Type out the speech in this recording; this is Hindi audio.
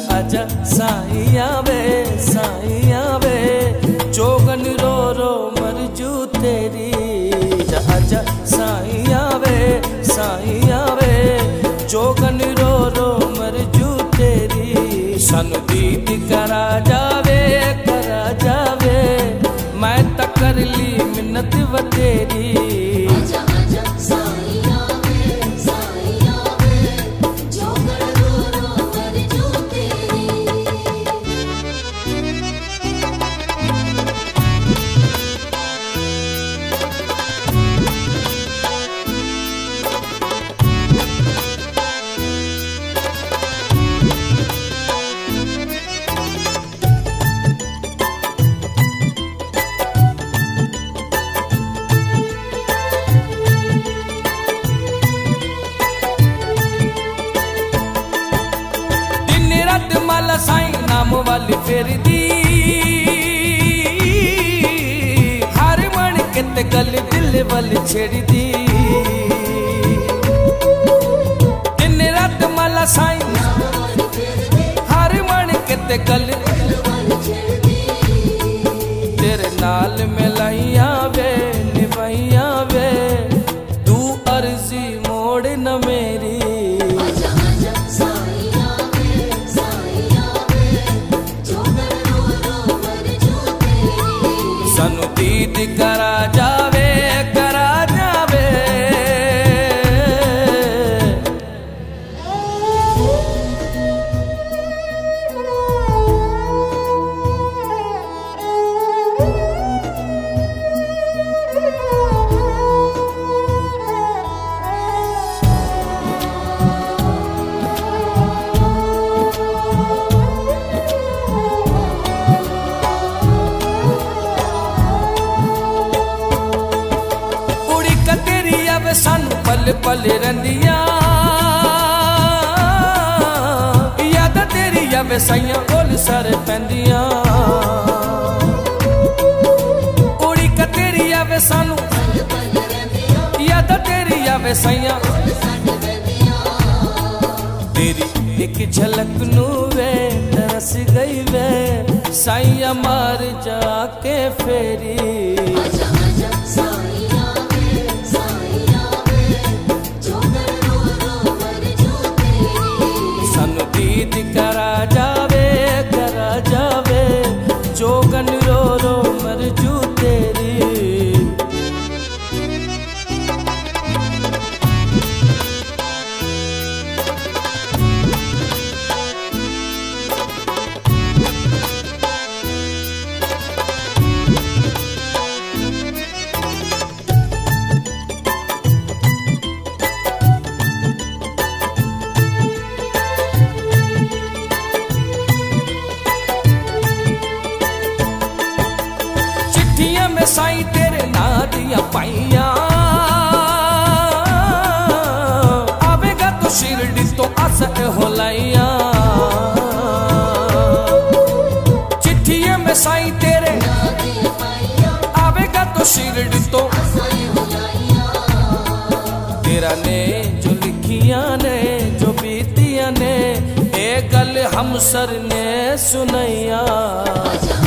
आजा साईं वे जोगन रो रो मरजू तेरी। आजा साईं वे जोगन रो रो मरजू तेरी। सानू दीद करा जावे मैं त कर ली मिन्नत वतेरी। माला साईं नाम वाली फेर दी हर मन कित गल दिल वाल छेड़ दी। दिन रात माला साईं हर मन कित गल तेरे नाल मिलाइया वे निभाइया वे तू अर्जी मोड़ न मेरी। सानू दीद करा जावे सानू पल पल रंदिया याद तेरी आवे साइयां ओल सर पैंदिया। उड़ी का तेरी आवे सानू याद तेरी आवे साइयां तेरी एक झलक नू वे तरस गई वे साइयां मार जाके फेरी। सानू दीद करा जावे जोगन रो रो मरजू तेरी। में साईं तेरे ना दिया पाइया आवेगा तो शिरडी तो असर हो लाइया। चिट्ठियों में साईं तेरे आवेगा तो शिरडी तो तेरा ने जो लिखिया ने जो बीतिया ने ए गल हम सर ने सुनैया।